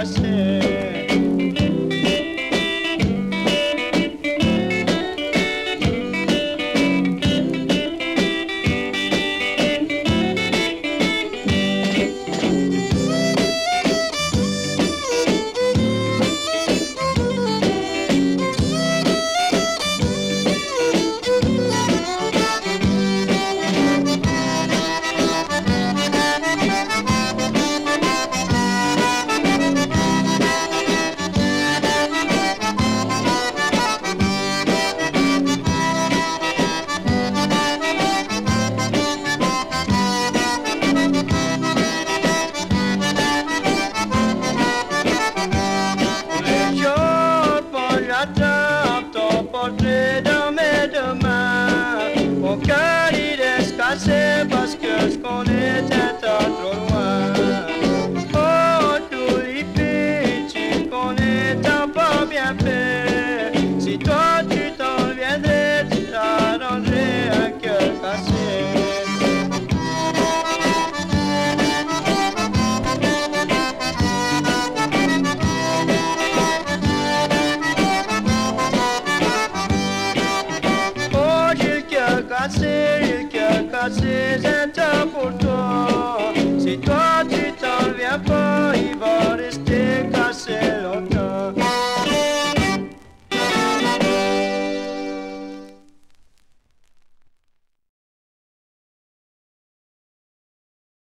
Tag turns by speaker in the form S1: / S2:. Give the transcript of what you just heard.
S1: cassé. Dans mes deux mains, mon cœur il est cassé parce que je connais trop loin. Oh, Tulipi, tu connais, t'as pas bien fait. Si toi tu t'en viendrais, tu t'arrangerais un cœur cassé. Le cœur cassé, c'est un pour toi. Si toi